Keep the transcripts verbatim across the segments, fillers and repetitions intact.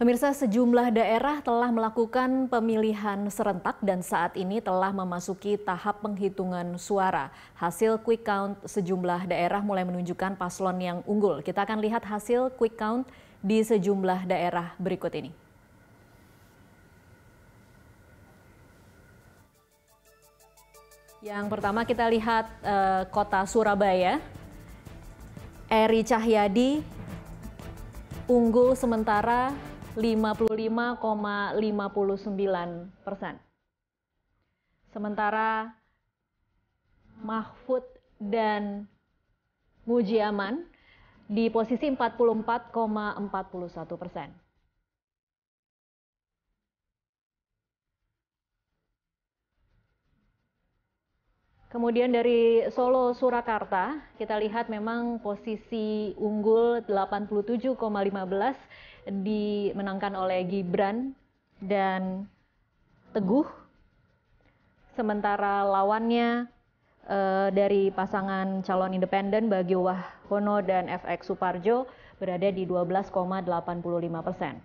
Pemirsa, sejumlah daerah telah melakukan pemilihan serentak dan saat ini telah memasuki tahap penghitungan suara. Hasil quick count sejumlah daerah mulai menunjukkan paslon yang unggul. Kita akan lihat hasil quick count di sejumlah daerah berikut ini. Yang pertama kita lihat eh, kota Surabaya. Eri Cahyadi unggul sementara lima puluh lima koma lima sembilan persen. Sementara Mahfud dan Mujiaman di posisi empat puluh empat koma empat satu persen. Kemudian dari Solo Surakarta, kita lihat memang posisi unggul delapan puluh tujuh koma lima belas dimenangkan oleh Gibran dan Teguh. Sementara lawannya eh, dari pasangan calon independen Bagio Wahyono dan F X Suparjo berada di dua belas koma delapan lima persen.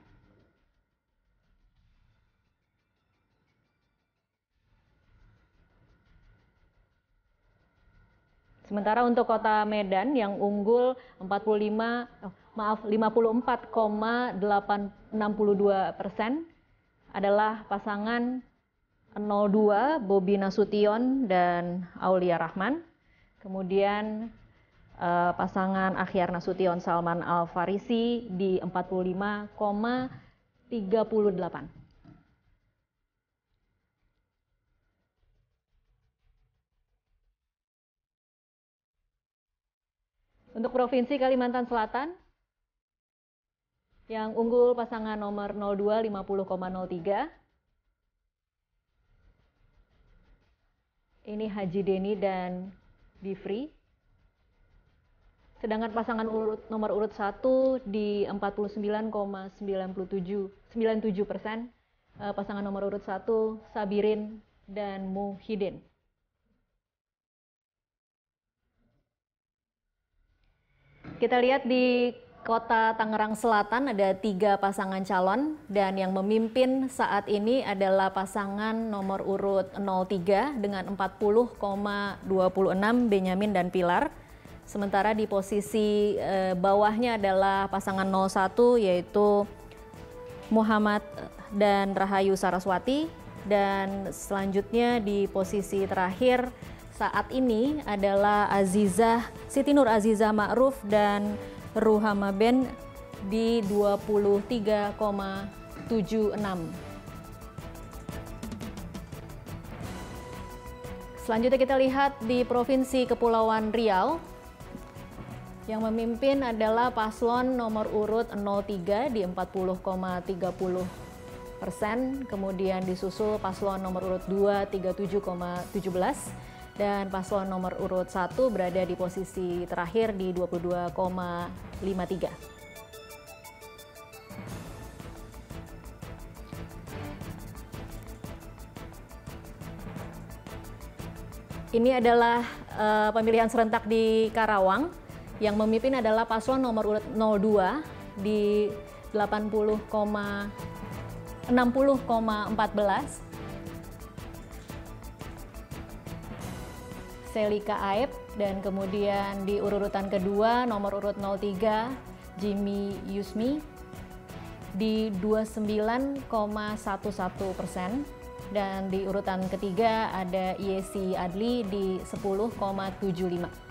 Sementara untuk kota Medan yang unggul empat puluh lima, oh, maaf lima puluh empat koma delapan enam dua persen adalah pasangan nol dua Bobi Nasution dan Aulia Rahman. Kemudian eh, pasangan Akhyar Nasution Salman Al Farisi di empat puluh lima koma tiga delapan. Untuk Provinsi Kalimantan Selatan, yang unggul pasangan nomor nol dua lima puluh koma nol tiga. Ini Haji Deni dan Bifri. Sedangkan pasangan urut, nomor urut satu di empat puluh sembilan koma sembilan tujuh persen. Pasangan nomor urut satu Sabirin dan Muhyiddin. Kita lihat di Kota Tangerang Selatan ada tiga pasangan calon dan yang memimpin saat ini adalah pasangan nomor urut nol tiga dengan empat puluh koma dua enam Benyamin dan Pilar. Sementara di posisi eh, bawahnya adalah pasangan nol satu yaitu Muhammad dan Rahayu Saraswati, dan selanjutnya di posisi terakhir saat ini adalah Azizah Siti Nur Azizah Ma'ruf dan Ruhama Ben di dua puluh tiga koma tujuh enam. Selanjutnya kita lihat di Provinsi Kepulauan Riau. Yang memimpin adalah paslon nomor urut nol tiga di empat puluh koma tiga puluh persen. Kemudian disusul paslon nomor urut dua tiga tujuh koma tujuh belas. Dan paslon nomor urut satu berada di posisi terakhir di dua puluh dua koma lima tiga. Ini adalah uh, pemilihan serentak di Karawang. Yang memimpin adalah paslon nomor urut nol dua di delapan puluh enam puluh koma empat belas. Selika Aep, dan kemudian di urutan kedua nomor urut nol tiga Jimmy Yusmi di dua puluh sembilan koma satu persen, dan di urutan ketiga ada Yesi Adli di sepuluh koma tujuh lima.